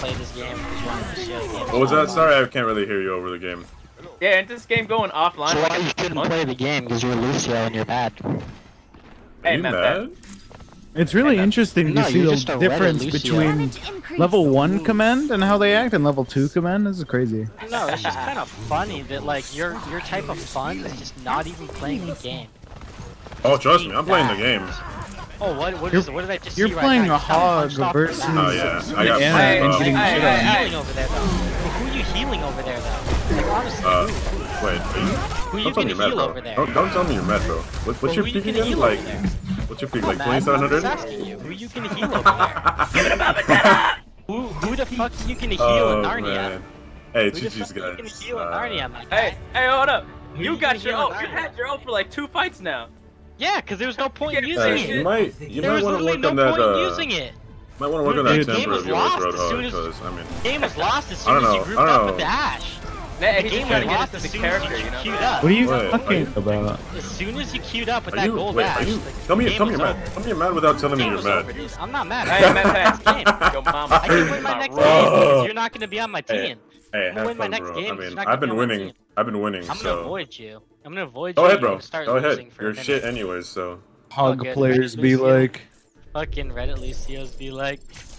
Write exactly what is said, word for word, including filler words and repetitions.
play this game because you wanted to share the game. What was that? Sorry, I can't really hear you over the game. Yeah, and this game going offline. So why you shouldn't play the game because you're Lucio and you're bad. Are you mad? It's really interesting to no, see the difference between level one command and how they act and level two command. This is crazy. No, it's just kind of funny that like your your type of fun is just not even playing the game. Oh, trust me, I'm playing the game. Oh, what what, is, what did I just You're see playing right a hog versus oh, yeah. I got yeah, played, and bro. getting Hey, shit hey, on. hey, healing over there though? Who are you healing over there though? Like honestly, Uh, who? wait, are you? Who you Don't tell me gonna you're mad, heal bro. over there? Don't, don't tell me you're mad, bro. What, what's Well, your who you peak gonna again? heal Like, over there? what's your peak? Come Like on, man, twenty-seven I'm just hundred? asking you. Who you gonna heal over there? Give it a moment, Who who the fuck are you gonna heal Oh, in Narnia? man. Hey, Who the Chi Chi's fuck are you guys. gonna heal in Uh, Narnia, my guy? Hey, hey, hold up. Who You you got gonna your heal ult. in You Narnia? had your ult for like two fights now. Yeah, because there's no point in Hey, using Hey, you it. might, you There might was want to literally work no on that. point in Uh, using it. might want to work on Dude, that the game temper was of yours, lost as Roadhog, soon as- because I mean, The game was lost as I soon don't as you know, grouped I don't up know. with the Ash. Man, The he game just was trying to get lost us as to the soon as character, you you know? queued up. What are you Wait, talking are you- about? As soon as you queued up with are that you? gold Wait, Ash, are you? the Tell me, game tell me was you're over. mad. Tell me you're mad without telling The me game you're was mad. over, dude. I'm not mad. Hey, man, pass game. Yo, mama. I can win my next Bro. game because you're not gonna be on my Hey, team. Hey, I'm gonna have win my fun, next bro. game, I you're mean, not gonna I've be been on my winning. team. I've been winning, I'm gonna so. avoid you. I'm gonna avoid Go you. ahead, and bro. you're gonna start Go losing ahead. for You're a minute. shit anyways, so. Hog good. players be Lucio. like. Fucking Reddit Lucios be like.